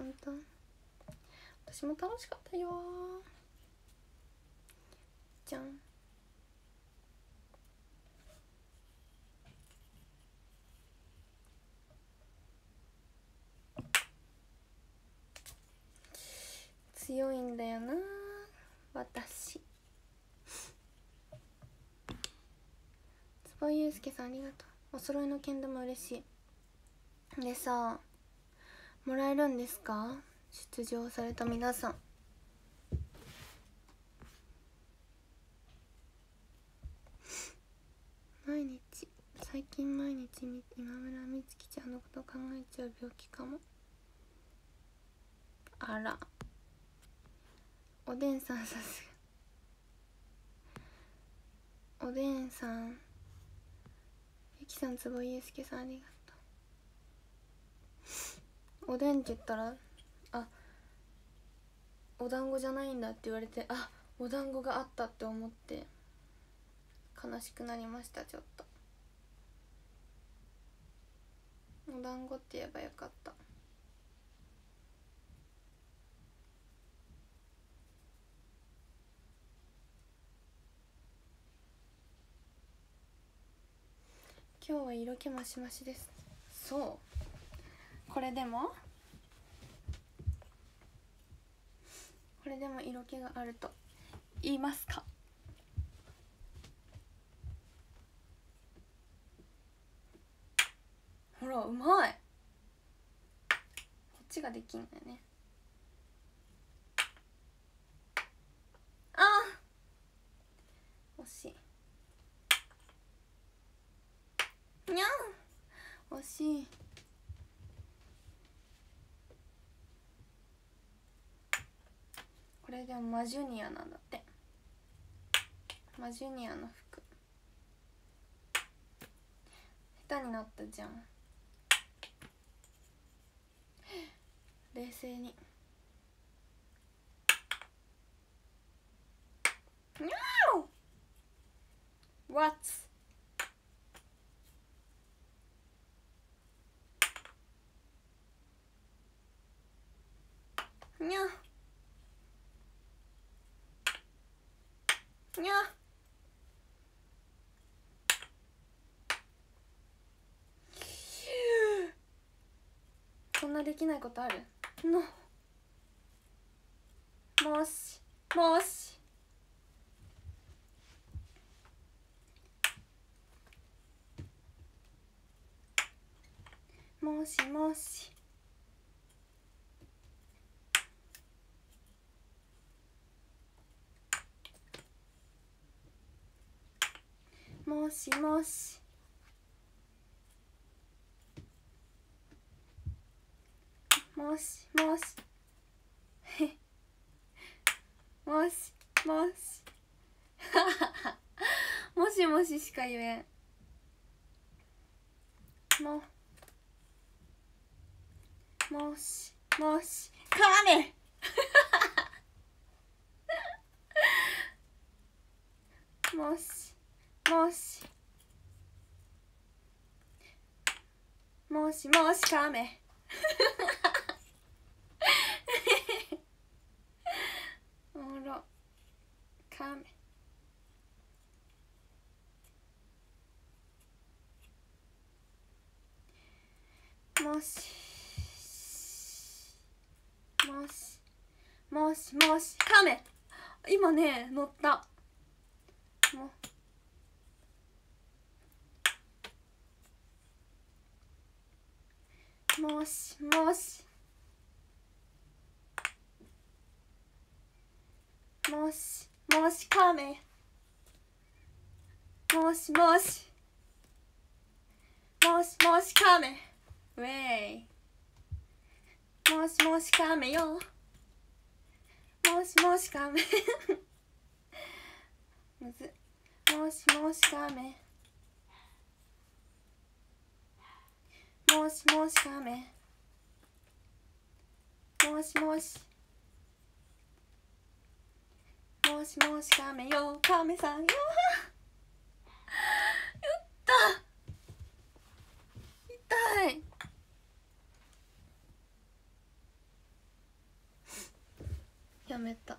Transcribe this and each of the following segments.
本当私も楽しかったよ。じゃん。強いんだよな私。坪井祐介さんありがとう。お揃いの剣玉嬉しい。でさ、もらえるんですか、出場された皆さん。最近毎日今村美月ちゃんのことを考えちゃう病気かも。あら、おでんさん、さすがおでんさん、ゆきさん、坪井祐介さんありがとう。おでんって言ったら、あ、お団子じゃないんだって言われて、あ、お団子があったって思って悲しくなりました。ちょっとお団子って言えばよかった。今日は色気マシマシです。そう、これでも色気があると言いますか。ほら、うまい。こっちができんだよね。あー、惜しい。にゃん、惜しい。これでもマジュニアなんだって。マジュニアの服下手になったじゃん。冷静に。にゃー What？ にゃにゃこんなできないことあるの。もしもしもしもしもしもしもしもしもしもしもしもししか言えん。もしもしかねもしもしもしもしかめおもろかめ。もしもしもしもしかめ。今ね乗った。もしもしもしもしかめ。もしもしもしもしかめ。ウェイ。もしもしかめよ。もしもしかめむず。もしもしかめ。もしもしかめ。もしもしもしもしかめよ。かめさんよ。言った痛い。 やめた。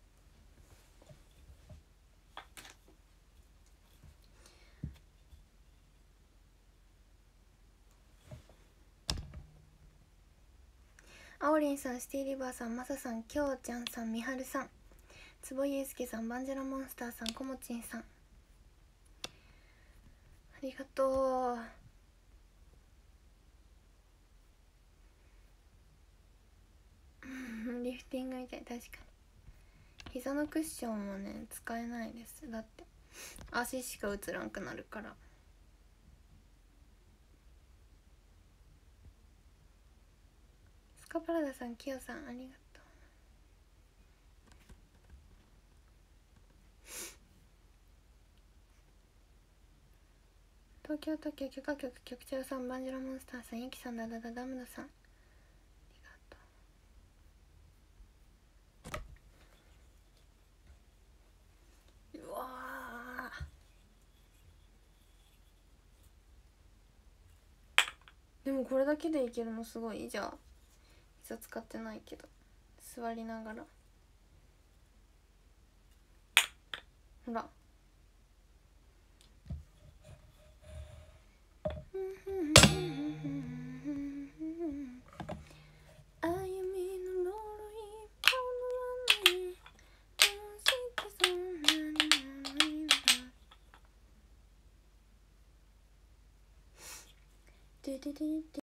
あおりんさん、シティリバーさん、まささん、きょうちゃんさん、みはるさん、坪井ゆうすけさん、バンジャラモンスターさん、こもちんさん、ありがとう。リフティングみたい。確かに膝のクッションもね使えないです。だって足しか映らんくなるから。スカパラダさん、キヨさん、ありがとう。東京特許許可局局長さん、バンジュラモンスターさん、ゆきさん、ダダダダムダさん、ありがとう。うわー、でもこれだけでいけるのすごい。じゃあ膝使ってないけど座りながら、ほら歩みの呪いどうしてそんなに悪いのか。ドゥドゥドゥドゥ